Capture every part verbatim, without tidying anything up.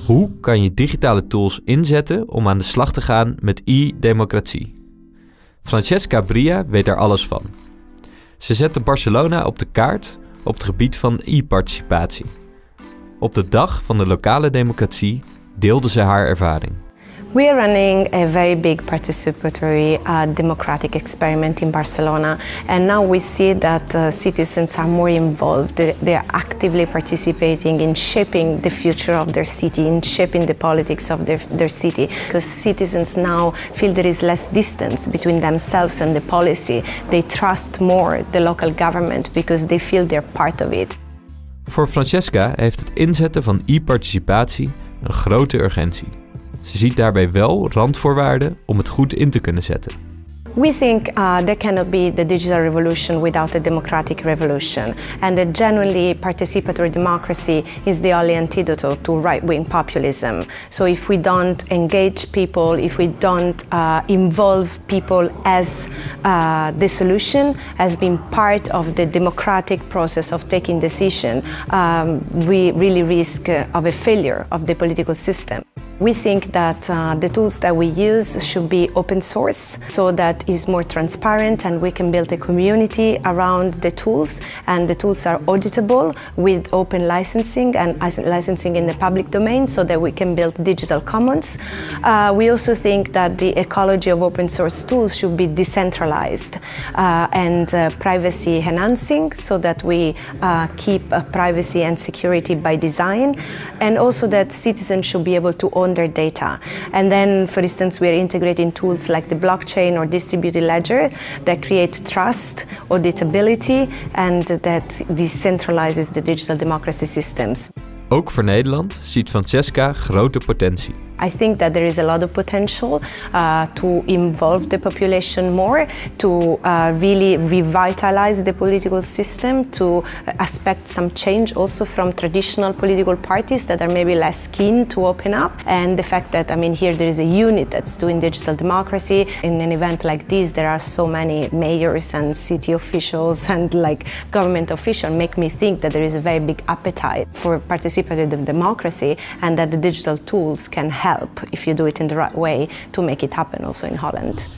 Hoe kan je digitale tools inzetten om aan de slag te gaan met e-democratie? Francesca Bria weet daar alles van. Ze zette Barcelona op de kaart op het gebied van e-participatie. Op de dag van de lokale democratie deelde ze haar ervaring. We are running a very big participatory uh, democratic experiment in Barcelona, and now we see that uh, citizens are more involved. They, they are actively participating in shaping the future of their city, in shaping the politics of their, their city, because citizens now feel there is less distance between themselves and the policy. They trust more the local government because they feel they're part of it. Voor Francesca heeft het inzetten van e-participatie een grote urgentie. Ze ziet daarbij wel randvoorwaarden om het goed in te kunnen zetten. We think uh, there cannot be the digital revolution without a democratic revolution, and that genuinely participatory democracy is the only antidote to right-wing populism. So if we don't engage people, if we don't uh, involve people as uh, the solution, as being part of the democratic process of taking decision, um, we really risk uh, of a failure of the political system. We think that uh, the tools that we use should be open source, so that is more transparent and we can build a community around the tools, and the tools are auditable with open licensing and licensing in the public domain, so that we can build digital commons. Uh, we also think that the ecology of open source tools should be decentralized uh, and uh, privacy enhancing, so that we uh, keep uh, privacy and security by design, and also that citizens should be able to own their data. And then, for instance, we are integrating tools like the blockchain or distributed ledger that create trust, auditability, and that decentralizes the digital democracy systems. Ook voor Nederland ziet Francesca grote potentie. I think that there is a lot of potential uh, to involve the population more, to uh, really revitalize the political system, to expect some change also from traditional political parties that are maybe less keen to open up. And the fact that, I mean, here there is a unit that's doing digital democracy. In an event like this, there are so many mayors and city officials and like government officials, make me think that there is a very big appetite for participative democracy, and that the digital tools can help help, if you do it in the right way, to make it happen also in Holland.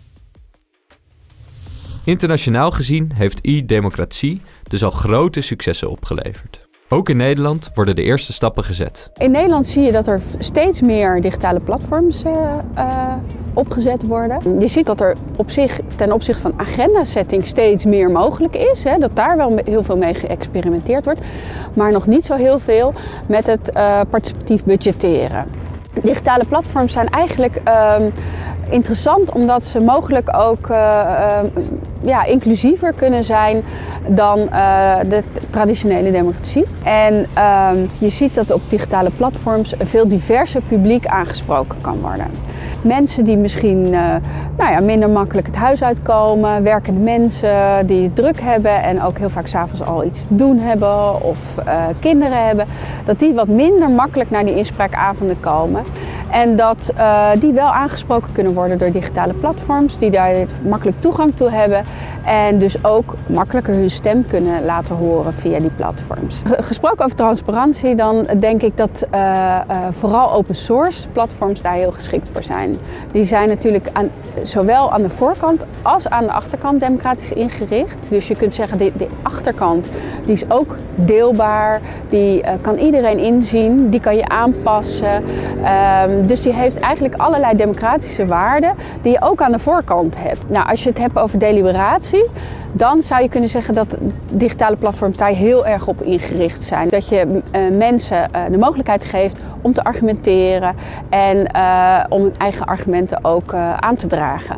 Internationaal gezien heeft e-democratie dus al grote successen opgeleverd. Ook in Nederland worden de eerste stappen gezet. In Nederland zie je dat er steeds meer digitale platforms uh, uh, opgezet worden. Je ziet dat er op zich, ten opzichte van agenda-setting steeds meer mogelijk is. Hè, dat daar wel heel veel mee geëxperimenteerd wordt. Maar nog niet zo heel veel met het uh, participatief budgetteren. Digitale platforms zijn eigenlijk uh, interessant omdat ze mogelijk ook uh, uh, ja, inclusiever kunnen zijn dan uh, de traditionele democratie. En uh, je ziet dat op digitale platforms een veel diverser publiek aangesproken kan worden. Mensen die misschien uh, nou ja, minder makkelijk het huis uitkomen, werkende mensen die het druk hebben en ook heel vaak 's avonds al iets te doen hebben of uh, kinderen hebben, dat die wat minder makkelijk naar die inspraakavonden komen. En dat uh, die wel aangesproken kunnen worden door digitale platforms, die daar makkelijk toegang toe hebben en dus ook makkelijker hun stem kunnen laten horen via die platforms. Gesproken over transparantie, dan denk ik dat uh, uh, vooral open source platforms daar heel geschikt voor zijn. Die zijn natuurlijk aan, zowel aan de voorkant als aan de achterkant democratisch ingericht. Dus je kunt zeggen, de, de achterkant die is ook deelbaar, die uh, kan iedereen inzien, die kan je aanpassen. Um, dus die heeft eigenlijk allerlei democratische waarden die je ook aan de voorkant hebt. Nou, als je het hebt over deliberatie, dan zou je kunnen zeggen dat digitale platforms daar heel erg op ingericht zijn. Dat je uh, mensen uh, de mogelijkheid geeft om te argumenteren en uh, om hun eigen argumenten ook uh, aan te dragen.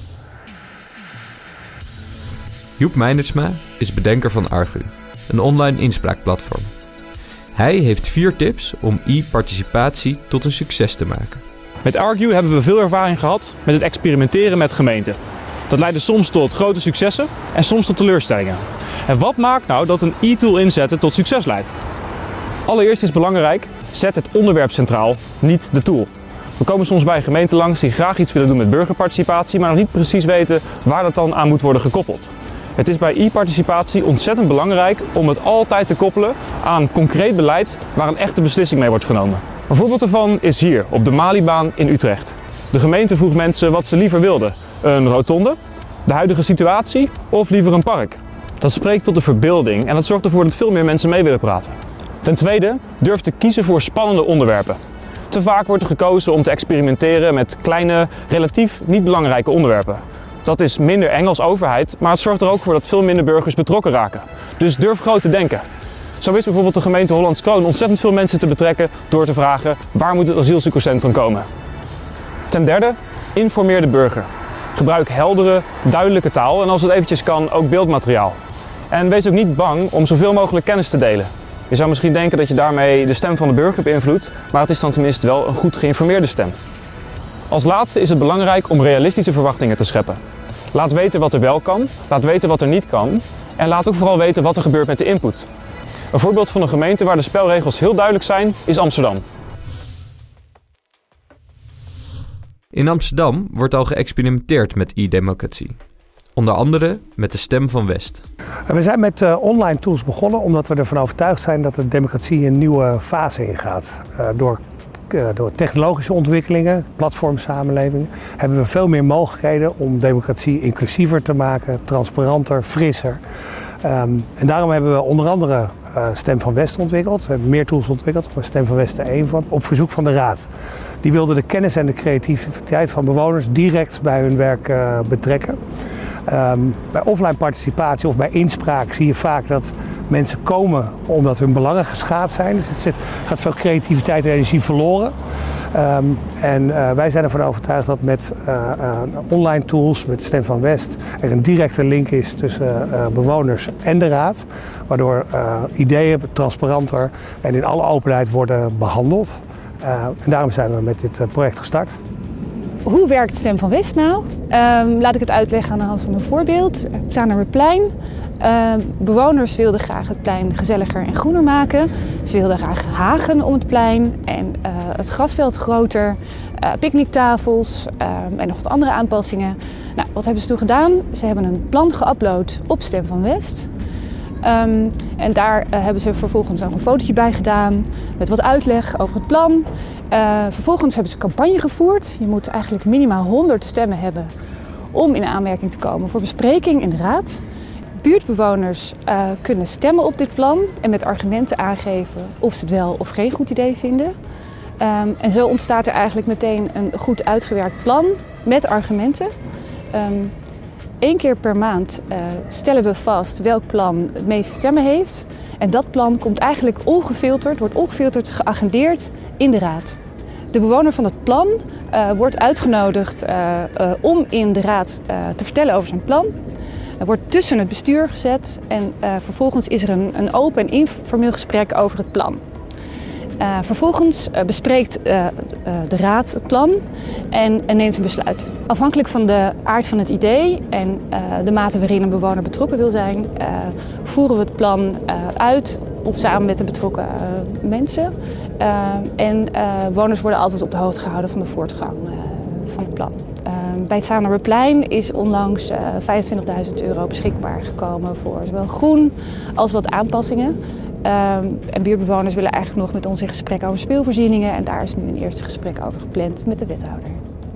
Joep Meinersma is bedenker van Argu, een online inspraakplatform. Hij heeft vier tips om e-participatie tot een succes te maken. Met Argu hebben we veel ervaring gehad met het experimenteren met gemeenten. Dat leidde soms tot grote successen en soms tot teleurstellingen. En wat maakt nou dat een e-tool inzetten tot succes leidt? Allereerst is belangrijk, zet het onderwerp centraal, niet de tool. We komen soms bij gemeenten langs die graag iets willen doen met burgerparticipatie, maar nog niet precies weten waar dat dan aan moet worden gekoppeld. Het is bij e-participatie ontzettend belangrijk om het altijd te koppelen aan concreet beleid waar een echte beslissing mee wordt genomen. Een voorbeeld daarvan is hier, op de Malibaan in Utrecht. De gemeente vroeg mensen wat ze liever wilden. Een rotonde, de huidige situatie of liever een park. Dat spreekt tot de verbeelding en dat zorgt ervoor dat veel meer mensen mee willen praten. Ten tweede, durf te kiezen voor spannende onderwerpen. Te vaak wordt er gekozen om te experimenteren met kleine, relatief niet belangrijke onderwerpen. Dat is minder eng als overheid, maar het zorgt er ook voor dat veel minder burgers betrokken raken. Dus durf groot te denken. Zo wist bijvoorbeeld de gemeente Hollands Kroon ontzettend veel mensen te betrekken door te vragen waar moet het asielzoekerscentrum komen. Ten derde, informeer de burger. Gebruik heldere, duidelijke taal en als het eventjes kan ook beeldmateriaal. En wees ook niet bang om zoveel mogelijk kennis te delen. Je zou misschien denken dat je daarmee de stem van de burger beïnvloedt, maar het is dan tenminste wel een goed geïnformeerde stem. Als laatste is het belangrijk om realistische verwachtingen te scheppen. Laat weten wat er wel kan, laat weten wat er niet kan en laat ook vooral weten wat er gebeurt met de input. Een voorbeeld van een gemeente waar de spelregels heel duidelijk zijn is Amsterdam. In Amsterdam wordt al geëxperimenteerd met e-democratie. Onder andere met de Stem van West. We zijn met uh, online tools begonnen omdat we ervan overtuigd zijn dat de democratie een nieuwe fase ingaat. Uh, door, uh, door technologische ontwikkelingen, platformsamenleving, hebben we veel meer mogelijkheden om democratie inclusiever te maken, transparanter, frisser. Um, en daarom hebben we onder andere uh, Stem van West ontwikkeld. We hebben meer tools ontwikkeld, maar Stem van West er één van, op verzoek van de Raad. Die wilde de kennis en de creativiteit van bewoners direct bij hun werk uh, betrekken. Um, bij offline participatie of bij inspraak zie je vaak dat mensen komen omdat hun belangen geschaad zijn. Dus het zit, gaat veel creativiteit en energie verloren. Um, en uh, wij zijn ervan overtuigd dat met uh, uh, online tools, met Stem van West, er een directe link is tussen uh, bewoners en de Raad. Waardoor uh, ideeën transparanter en in alle openheid worden behandeld. Uh, en daarom zijn we met dit uh, project gestart. Hoe werkt Stem van West nou? Um, laat ik het uitleggen aan de hand van een voorbeeld. Zanermerplein. Uh, bewoners wilden graag het plein gezelliger en groener maken. Ze wilden graag hagen om het plein en uh, het grasveld groter, uh, picknicktafels uh, en nog wat andere aanpassingen. Nou, wat hebben ze toen gedaan? Ze hebben een plan geüpload op Stem van West. Um, en daar uh, hebben ze vervolgens ook een fotootje bij gedaan met wat uitleg over het plan. Uh, vervolgens hebben ze een campagne gevoerd. Je moet eigenlijk minimaal honderd stemmen hebben om in aanmerking te komen voor bespreking in de Raad. Buurtbewoners uh, kunnen stemmen op dit plan en met argumenten aangeven of ze het wel of geen goed idee vinden. Um, en zo ontstaat er eigenlijk meteen een goed uitgewerkt plan met argumenten. Um, Eén keer per maand uh, stellen we vast welk plan het meeste stemmen heeft. En dat plan komt eigenlijk ongefilterd, wordt ongefilterd geagendeerd in de Raad. De bewoner van het plan uh, wordt uitgenodigd uh, uh, om in de Raad uh, te vertellen over zijn plan. Er wordt tussen het bestuur gezet en uh, vervolgens is er een, een open en informeel gesprek over het plan. Uh, vervolgens uh, bespreekt uh, uh, de Raad het plan en, en neemt een besluit. Afhankelijk van de aard van het idee en uh, de mate waarin een bewoner betrokken wil zijn, uh, voeren we het plan uh, uit op, samen met de betrokken uh, mensen. Uh, en uh, bewoners worden altijd op de hoogte gehouden van de voortgang uh, van het plan. Uh, bij het Zanermerplein is onlangs uh, vijfentwintigduizend euro beschikbaar gekomen voor zowel groen als wat aanpassingen. Um, en buurtbewoners willen eigenlijk nog met ons in gesprek over speelvoorzieningen en daar is nu een eerste gesprek over gepland met de wethouder.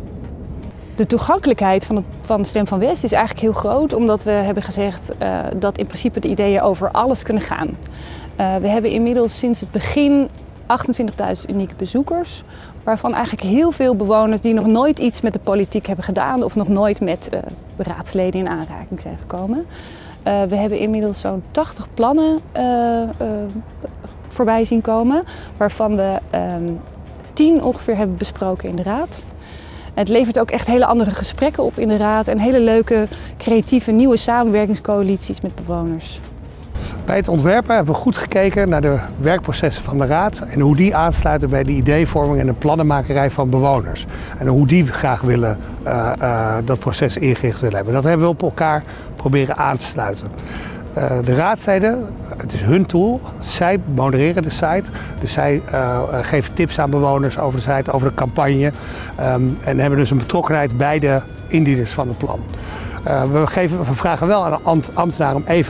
De toegankelijkheid van, het, van Stem van West is eigenlijk heel groot omdat we hebben gezegd uh, dat in principe de ideeën over alles kunnen gaan. Uh, we hebben inmiddels sinds het begin achtentwintigduizend unieke bezoekers, waarvan eigenlijk heel veel bewoners die nog nooit iets met de politiek hebben gedaan of nog nooit met uh, raadsleden in aanraking zijn gekomen. Uh, we hebben inmiddels zo'n tachtig plannen uh, uh, voorbij zien komen, waarvan we um, tien ongeveer hebben besproken in de Raad. Het levert ook echt hele andere gesprekken op in de Raad en hele leuke, creatieve, nieuwe samenwerkingscoalities met bewoners. Bij het ontwerpen hebben we goed gekeken naar de werkprocessen van de Raad en hoe die aansluiten bij de ideevorming en de plannenmakerij van bewoners. En hoe die graag willen uh, uh, dat proces ingericht willen hebben. Dat hebben we op elkaar proberen aan te sluiten. Uh, de raadsleden, het is hun tool, zij modereren de site. Dus zij uh, geven tips aan bewoners over de site, over de campagne. Um, en hebben dus een betrokkenheid bij de indieners van het plan. Uh, we, geven, we vragen wel aan de ambtenaar om even de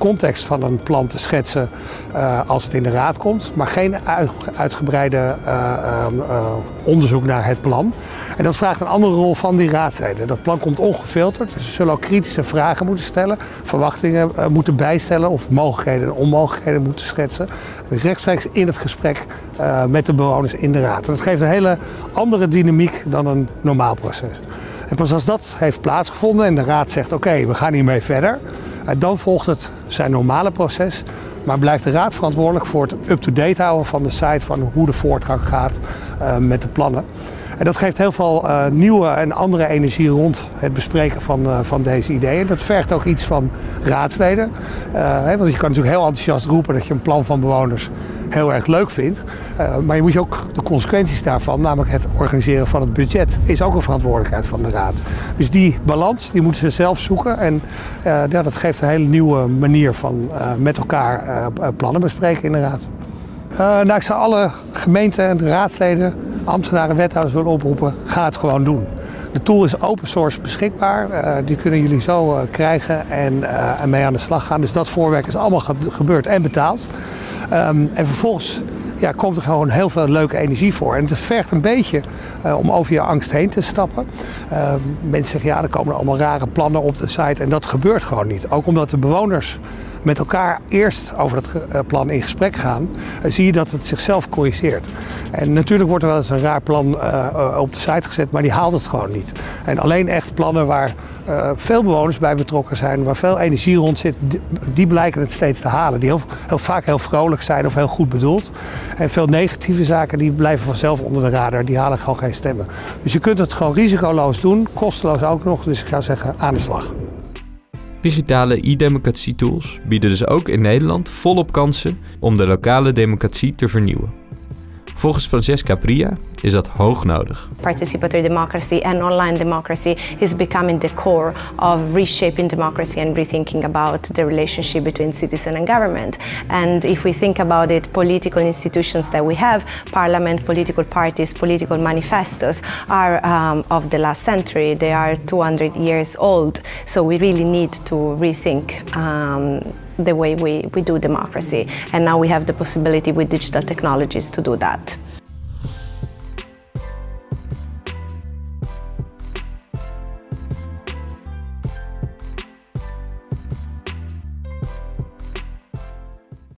context van een plan te schetsen uh, als het in de raad komt, maar geen uitgebreide uh, uh, onderzoek naar het plan. En dat vraagt een andere rol van die raadsleden. Dat plan komt ongefilterd, dus ze zullen ook kritische vragen moeten stellen, verwachtingen uh, moeten bijstellen of mogelijkheden en onmogelijkheden moeten schetsen. Dus rechtstreeks in het gesprek uh, met de bewoners in de raad. En dat geeft een hele andere dynamiek dan een normaal proces. En pas als dat heeft plaatsgevonden en de raad zegt oké, okay, we gaan hiermee verder, dan volgt het zijn normale proces. Maar blijft de raad verantwoordelijk voor het up-to-date houden van de site van hoe de voortgang gaat uh, met de plannen. En dat geeft heel veel uh, nieuwe en andere energie rond het bespreken van, uh, van deze ideeën. Dat vergt ook iets van raadsleden. Uh, hè, want je kan natuurlijk heel enthousiast roepen dat je een plan van bewoners heel erg leuk vindt. Uh, maar je moet je ook de consequenties daarvan, namelijk het organiseren van het budget, is ook een verantwoordelijkheid van de raad. Dus die balans die moeten ze zelf zoeken. En uh, ja, dat geeft een hele nieuwe manier van uh, met elkaar uh, plannen bespreken in de raad. Uh, nou, ik zou alle gemeenten en de raadsleden, ambtenaren, wethouders willen oproepen, ga het gewoon doen. De tool is open source beschikbaar, uh, die kunnen jullie zo uh, krijgen en, uh, en mee aan de slag gaan. Dus dat voorwerk is allemaal gebeurd en betaald. Um, en vervolgens ja, komt er gewoon heel veel leuke energie voor. En het vergt een beetje uh, om over je angst heen te stappen. Uh, mensen zeggen ja, er komen allemaal rare plannen op de site en dat gebeurt gewoon niet. Ook omdat de bewoners met elkaar eerst over dat plan in gesprek gaan, zie je dat het zichzelf corrigeert. En natuurlijk wordt er wel eens een raar plan uh, op de site gezet, maar die haalt het gewoon niet. En alleen echt plannen waar uh, veel bewoners bij betrokken zijn, waar veel energie rond zit, die, die blijken het steeds te halen. Die heel, heel vaak heel vrolijk zijn of heel goed bedoeld. En veel negatieve zaken die blijven vanzelf onder de radar, die halen gewoon geen stemmen. Dus je kunt het gewoon risicoloos doen, kosteloos ook nog, dus ik zou zeggen aan de slag. Digitale e-democratie-tools bieden dus ook in Nederland volop kansen om de lokale democratie te vernieuwen. Volgens Francesca Bria is dat hoog nodig. Participatory democracy and online democracy is becoming the core of reshaping democracy and rethinking about the relationship between citizen and government. And if we think about it, political institutions that we have, parliament, political parties, political manifestos, are um, of the last century. They are two hundred years old. So we really need to rethink um, the way we, we do democracy. And now we have the possibility with digital technologies to do that.